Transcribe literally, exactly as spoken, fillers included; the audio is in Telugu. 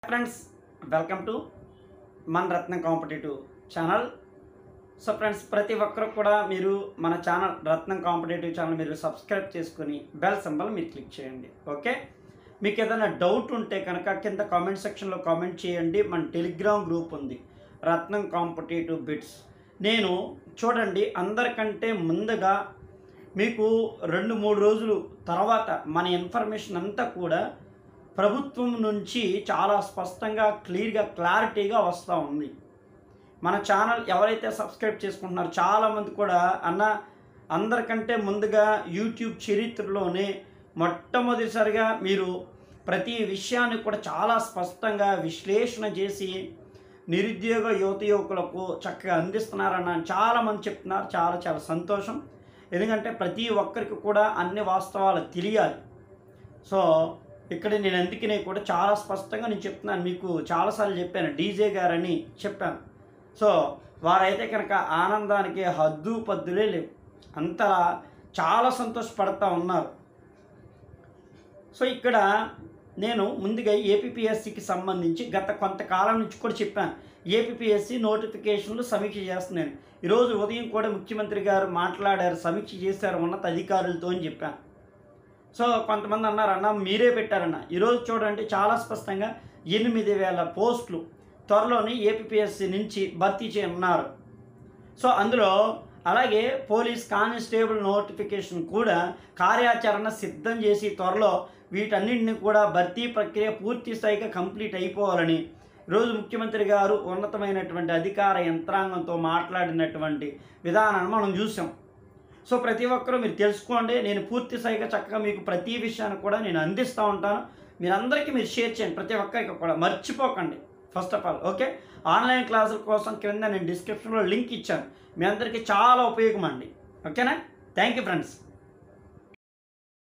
ఫ్రెండ్స్, వెల్కమ్ టు మన Ratnam competitive channel. So friends, ప్రతి ఒక్కరు కూడా మీరు మన ఛానల్ రత్నం కాంపిటేటివ్ ఛానల్ మీరు సబ్స్క్రైబ్ చేసుకుని బెల్ సింబల్ మీరు క్లిక్ చేయండి. ఓకే, మీకు ఏదైనా డౌట్ ఉంటే కనుక కింద కామెంట్ సెక్షన్లో కామెంట్ చేయండి. మన టెలిగ్రామ్ గ్రూప్ ఉంది, రత్నం కాంపిటేటివ్ బిట్స్. నేను చూడండి, అందరికంటే ముందుగా మీకు రెండు మూడు రోజులు తర్వాత మన ఇన్ఫర్మేషన్ అంతా కూడా ప్రభుత్వం నుంచి చాలా స్పష్టంగా, క్లియర్గా, క్లారిటీగా వస్తూ ఉంది. మన ఛానల్ ఎవరైతే సబ్స్క్రైబ్ చేసుకుంటున్నారో చాలామంది కూడా అన్న అందరికంటే ముందుగా యూట్యూబ్ చరిత్రలోనే మొట్టమొదటిసారిగా మీరు ప్రతి విషయాన్ని కూడా చాలా స్పష్టంగా విశ్లేషణ చేసి నిరుద్యోగ యువత యువకులకు చక్కగా అందిస్తున్నారన్న చాలామంది చెప్తున్నారు. చాలా చాలా సంతోషం. ఎందుకంటే ప్రతి ఒక్కరికి కూడా అన్ని వాస్తవాలు తెలియాలి. సో ఇక్కడ నేను అందుకనే కూడా చాలా స్పష్టంగా నేను చెప్తున్నాను. మీకు చాలాసార్లు చెప్పాను, డీజే గారని చెప్పాను. సో వారైతే కనుక ఆనందానికి హద్దు పద్దులే లేవు, అంతలా చాలా సంతోషపడుతూ ఉన్నారు. సో ఇక్కడ నేను ముందుగా ఏపీపీఎస్సికి సంబంధించి గత కొంతకాలం నుంచి కూడా చెప్పాను, ఏపీపీఎస్సి నోటిఫికేషన్లు సమీక్ష చేస్తున్నాను. ఈరోజు ఉదయం కూడా ముఖ్యమంత్రి గారు మాట్లాడారు, సమీక్ష చేశారు ఉన్నత అధికారులతో అని చెప్పాను. సో కొంతమంది అన్నారు, అన్న మీరే పెట్టారన్న. ఈరోజు చూడండి, చాలా స్పష్టంగా ఎనిమిది వేల పోస్టులు త్వరలోని ఏపీపీఎస్సి నుంచి భర్తీ చేయనున్నారు. సో అందులో అలాగే పోలీస్ కానిస్టేబుల్ నోటిఫికేషన్ కూడా కార్యాచరణ సిద్ధం చేసి త్వరలో వీటన్నింటిని కూడా భర్తీ ప్రక్రియ పూర్తి స్థాయిగా కంప్లీట్ అయిపోవాలని ఈరోజు ముఖ్యమంత్రి గారు ఉన్నతమైనటువంటి అధికార యంత్రాంగంతో మాట్లాడినటువంటి విధానాన్ని మనం చూసాం. సో ప్రతి ఒక్కరూ మీరు తెలుసుకోండి. నేను పూర్తి స్థాయిగా చక్కగా మీకు ప్రతి విషయాన్ని కూడా నేను అందిస్తూ ఉంటాను. మీరందరికీ మీరు షేర్ చేయండి, ప్రతి ఒక్కరికి కూడా మర్చిపోకండి. First of all okay, online క్లాసుల కోసం కింద నేను డిస్క్రిప్షన్లో లింక్ ఇచ్చాను. మీ అందరికీ చాలా ఉపయోగం అండి. ఓకేనా? Thank you friends.